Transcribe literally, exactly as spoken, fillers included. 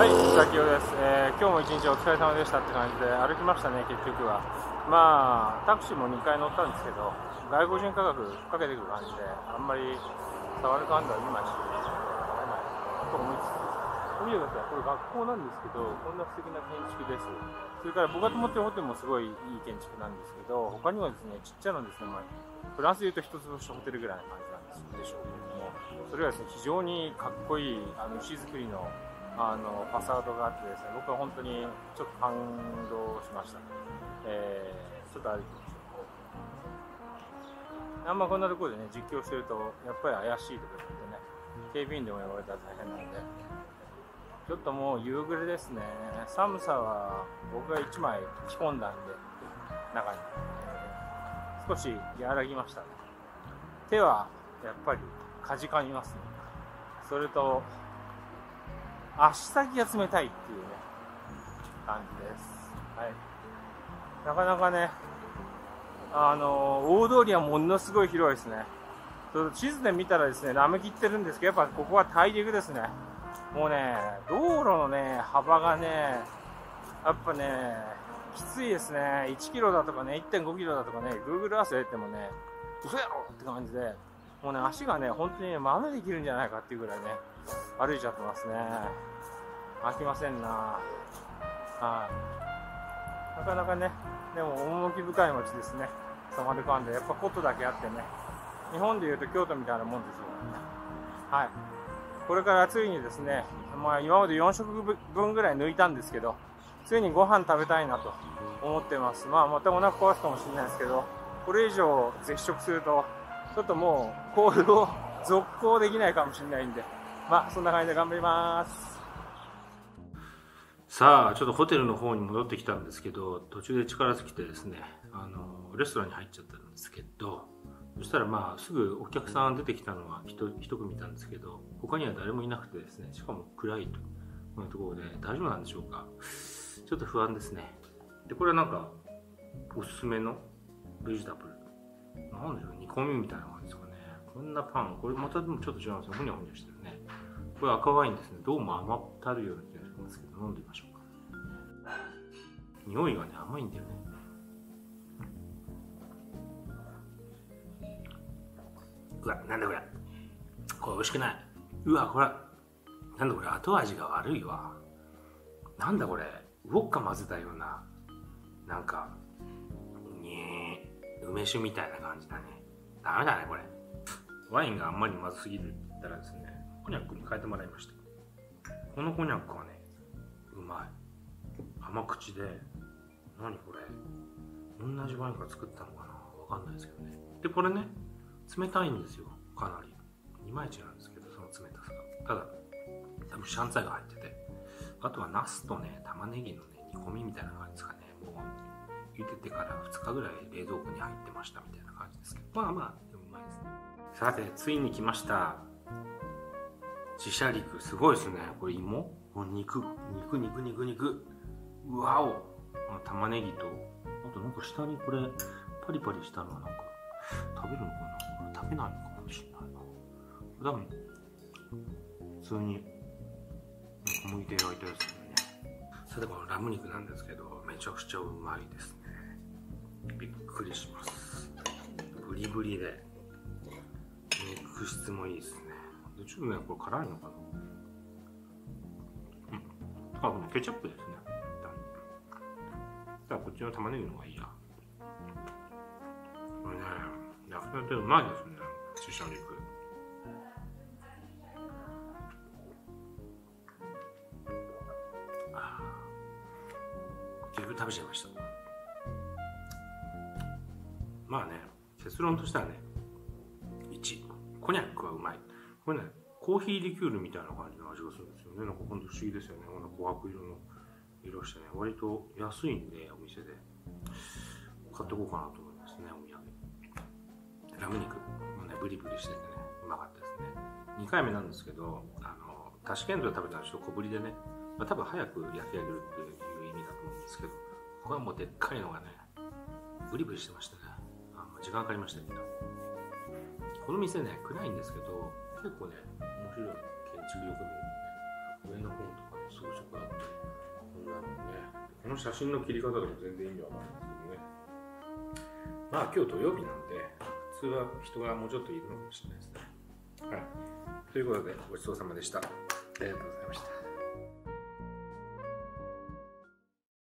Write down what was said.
はい、崎尾です、えー、今日も一日お疲れ様でしたって感じで歩きましたね。結局はまあタクシーもにかい乗ったんですけど、外国人価格かけてくる感じであんまり触る感じは今しと思いつつ、見てください、これ学校なんですけど、こんな素敵な建築です。それから僕が泊まってるホテルもすごいいい建築なんですけど、他にはですね、ちっちゃなですね、まあ、フランスでいうと一つ星ホテルぐらいな感じなんですでしょうけれども、それはですね、非常にかっこいいあの石造りのあのファサードがあってですね、僕は本当にちょっと感動しました。えー、ちょっと歩いてみましょう。あんまこんなところでね、実況してるとやっぱり怪しいとか言ってね、警備員でも呼ばれたら大変なんで、ちょっともう夕暮れですね。寒さは僕がいちまい着込んだんで中に、えー、少し和らぎましたね。手はやっぱりかじかみますね。それと足先が冷たいっていうね感じです。はい。なかなかね、あの大通りはものすごい広いですね。地図で見たらですね、ラム切ってるんですけど、やっぱここは大陸ですね。もうね、道路のね幅がね、やっぱねきついですね。いちキロだとかね いってんごキロだとかね、 Google Earth でやってもね、嘘やろって感じで、もうね足がね本当にね豆できるんじゃないかっていうぐらいね歩いちゃってますね。飽きませんな。はい。なかなかね、でも趣深い街ですね、サマルカンド。やっぱことだけあってね、日本でいうと京都みたいなもんですよね。はい。これからついにですね、まあ今までよん食分ぐらい抜いたんですけど、ついにご飯食べたいなと思ってます。まあまたお腹壊すかもしれないですけど、これ以上絶食するとちょっともう行動続行できないかもしれないんで、まあそんな感じで頑張ります。 さあちょっとホテルの方に戻ってきたんですけど、途中で力尽きてですね、あのレストランに入っちゃったんですけど、そしたらまあすぐお客さん出てきたのは一組いたんですけど、他には誰もいなくてですね、しかも暗いというところで大丈夫なんでしょうか、ちょっと不安ですね。でこれはなんかおすすめのベジタブルなんでしょう、煮込みみたいな感じですかね。こんなパン、これまたでもちょっと違うんですよ、ふにゃふにゃしてるね。これ赤ワインですね。どうも甘ったるような気がしますけど、飲んでみましょうか。匂いがね甘いんだよね。うわ、なんだこれ、これ美味しくない。うわ、これなんだこれ、後味が悪いわ。なんだこれ、ウォッカ混ぜたような、なんかねえ梅酒みたいな感じだね。ダメだねこれ。ワインがあんまりまずすぎるって言ったらですね、コニャックに変えてもらいました。このコニャックはねうまい、甘口で、何これ、同じワインから作ったのかな、わかんないですけどね。でこれね冷たいんですよ、かなりいまいちなんですけど、その冷たさが。ただ多分シャンツァイが入ってて、あとはナスとね玉ねぎのね煮込みみたいな感じですかね。もう茹でてからふつかぐらい冷蔵庫に入ってましたみたいな感じですけど、まあまあでもうまいですね。さてついに来ました、自社肉。すごいですねこれ。芋、もう肉肉肉肉肉、うわお、玉ねぎと、あとなんか下にこれパリパリしたのはなんか食べるのかな、食べないのかもしれないな。多分普通に小麦で焼いたやつですね。さてこのラム肉なんですけど、めちゃくちゃうまいですね。びっくりします。ブリブリで肉質もいいですね。ちょっとねこれ辛いのかな。うん、あ、このケチャップですね。じゃあこっちの玉ねぎの方がいいや。これね焼きたてうまいですね、自社肉。結局食べちゃいました。まあね、結論としてはね、いち、コニャックはうまい。これね、コーヒーリキュールみたいな感じの味がするんですよね。なんかほんと不思議ですよね。この琥珀色の色してね、割と安いんで、お店で買ってこうかなと思いますね、お土産。ラム肉もね、ブリブリしててね、うまかったですね。にかいめなんですけど、あのタシケントで食べたらちょっと小ぶりでね、まあ、多分早く焼き上げるっていう意味だと思うんですけど、ここはもうでっかいのがねブリブリしてましたね。あ、まあ、時間かかりましたけど、この店ね暗いんですけど、結構ね面白い建築力の、ね、上の方とかの装飾がの写真の切り方とか全然意味わかんないですけどね。まあ今日土曜日なんで普通は人がもうちょっといるのかもしれないですね。はい、ということでごちそうさまでした。ありがとうございました。